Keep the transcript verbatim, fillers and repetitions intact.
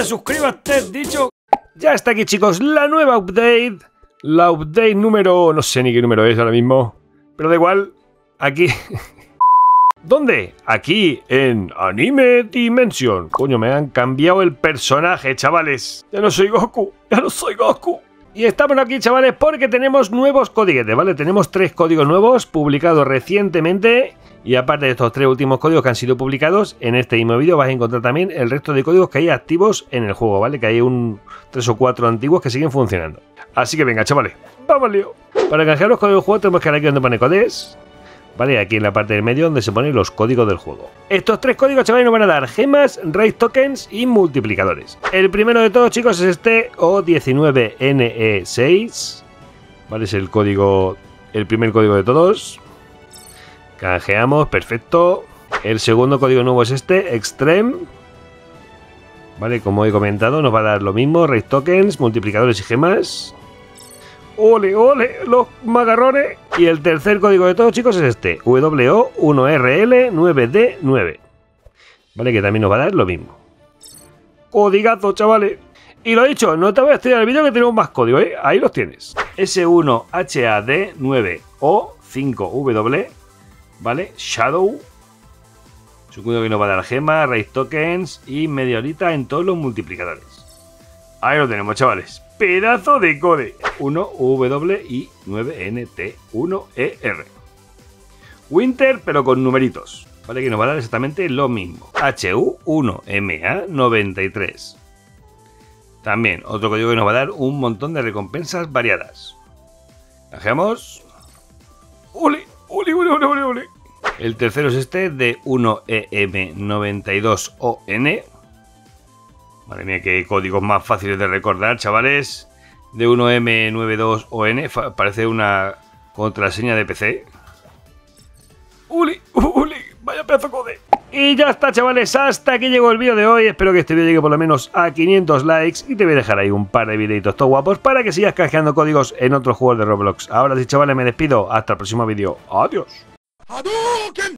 Dale, suscríbete, dicho. Ya está aquí, chicos, la nueva update. La update número... no sé ni qué número es ahora mismo. Pero da igual. Aquí... ¿Dónde? Aquí, en Anime Dimension. Coño, me han cambiado el personaje, chavales. Ya no soy Goku, ya no soy Goku. Y estamos aquí, chavales, porque tenemos nuevos códiguetes, ¿vale? Tenemos tres códigos nuevos publicados recientemente. Y aparte de estos tres últimos códigos que han sido publicados, en este mismo vídeo vas a encontrar también el resto de códigos que hay activos en el juego, ¿vale? Que hay un tres o cuatro antiguos que siguen funcionando. Así que venga, chavales, vamos al lío. Para canjear los códigos del juego tenemos que ir aquí donde pone codes. Vale, aquí en la parte del medio donde se ponen los códigos del juego. Estos tres códigos, chavales, nos van a dar gemas, raid tokens y multiplicadores. El primero de todos, chicos, es este O diecinueve N E seis. Vale, es el código, el primer código de todos. Canjeamos, perfecto. El segundo código nuevo es este, Extreme. Vale, como he comentado, nos va a dar lo mismo, raid tokens, multiplicadores y gemas. ¡Ole, ole! ¡Los magarrones! Y el tercer código de todos, chicos, es este. W O uno R L nueve D nueve. Vale, que también nos va a dar lo mismo. ¡Codigazo, chavales! Y lo dicho, no te voy a estudiar el vídeo que tenemos más código, ¿eh? Ahí los tienes. S uno H A D nueve O cinco W. ¿Vale? Shadow. Es un código que nos va a dar gemas, raid tokens y media horita en todos los multiplicadores. Ahí lo tenemos, chavales. Pedazo de code. uno W I nueve N T uno E R. Winter, pero con numeritos. Vale, que nos va a dar exactamente lo mismo. H U uno M A noventa y tres. También otro código que nos va a dar un montón de recompensas variadas. Canjeamos. ¡Uli! ¡Uli, uli, uli, uli, uli! El tercero es este de uno E M noventa y dos O N. Madre mía, qué códigos más fáciles de recordar, chavales. De uno M noventa y dos O N. Parece una contraseña de P C. ¡Uli! ¡Uli! ¡Vaya pedazo de code! Y ya está, chavales. Hasta aquí llegó el vídeo de hoy. Espero que este vídeo llegue por lo menos a quinientos likes. Y te voy a dejar ahí un par de videitos todo guapos para que sigas canjeando códigos en otros juegos de Roblox. Ahora sí, chavales, me despido. Hasta el próximo vídeo. Adiós.